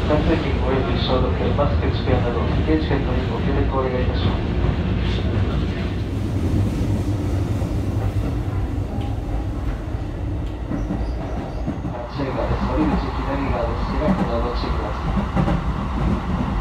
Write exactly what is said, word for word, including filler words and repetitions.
脱液および消毒、マスク着用など、現地券のご協力をお願いいたします。反対側です。折口左側です。開くのをお待ちください。